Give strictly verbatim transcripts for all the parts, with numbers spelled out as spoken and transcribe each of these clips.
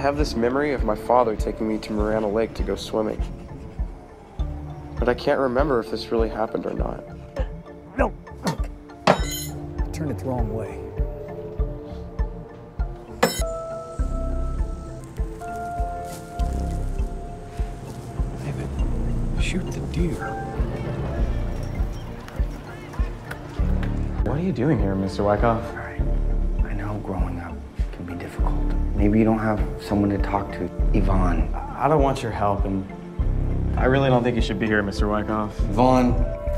have this memory of my father taking me to Marana Lake to go swimming. But I can't remember if this really happened or not. No. I turned it the wrong way. David, shoot the deer. What are you doing here, Mister Wyckoff? All right. I know growing up can be difficult. Maybe you don't have someone to talk to. Yvonne. I don't want your help, and I really don't think you should be here, Mister Wyckoff. Yvonne.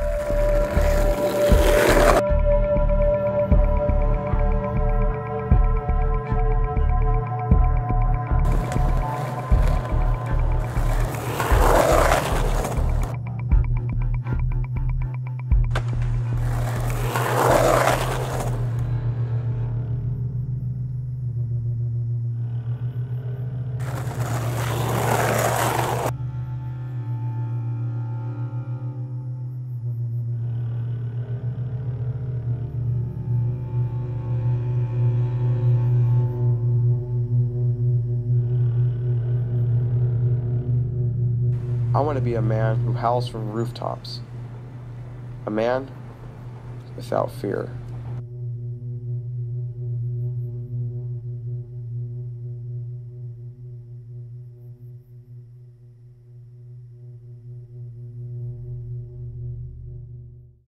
I want to be a man who howls from rooftops. A man without fear.